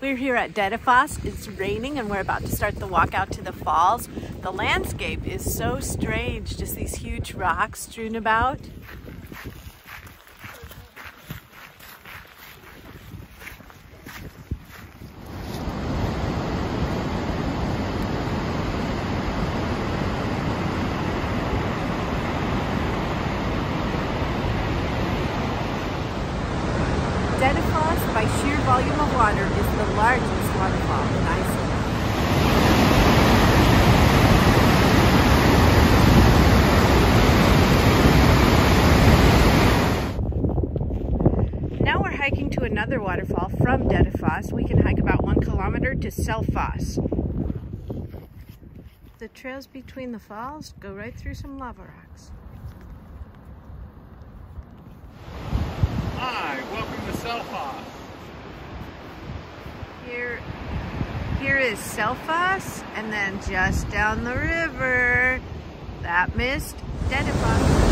We're here at Dettifoss. It's raining and we're about to start the walk out to the falls. The landscape is so strange, just these huge rocks strewn about. Dettifoss, by sheer volume of water, is the largest waterfall in Iceland. Now we're hiking to another waterfall from Dettifoss. We can hike about 1 kilometer to Selfoss. The trails between the falls go right through some lava rocks. Hi, welcome to Selfoss. Here is Selfoss, and then just down the river, that missed Dettifoss.